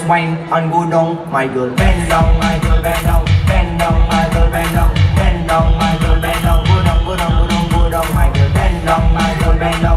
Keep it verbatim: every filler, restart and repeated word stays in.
wine and go down. My girl bend down, my girl bend down, bend down, my girl bend down, bend down, my girl bend down, go down, go down, go down, go down, my girl bend down, my girl bend down.